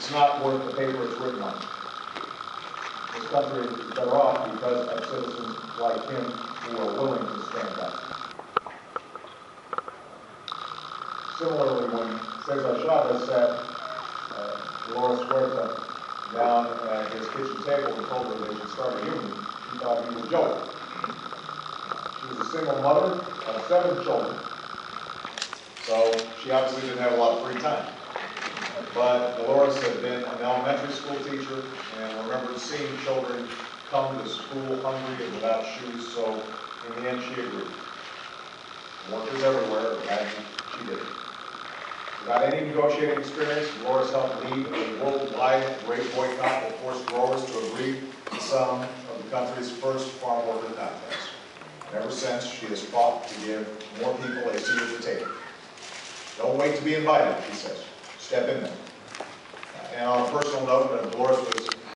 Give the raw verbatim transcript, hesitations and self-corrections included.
it's not worth the paper it's written on. This country is better off because of citizens like him who are willing to stand up. Similarly, when Cesar Chavez sat uh, Dolores Huerta down at his kitchen table and told her they should start a union, she thought he was joking. She was a single mother of seven children, so she obviously didn't have a lot of free time. But Dolores had been an elementary school teacher and remembered seeing children come to school hungry and without shoes, so in the end she agreed. Workers everywhere, and she did it. Without any negotiating experience, Dolores helped lead a worldwide great boycott that forced growers to agree to some of the country's first farm worker contracts. And ever since, she has fought to give more people a seat at the table. Don't wait to be invited, she says. Step in there. And on a personal note, Dolores was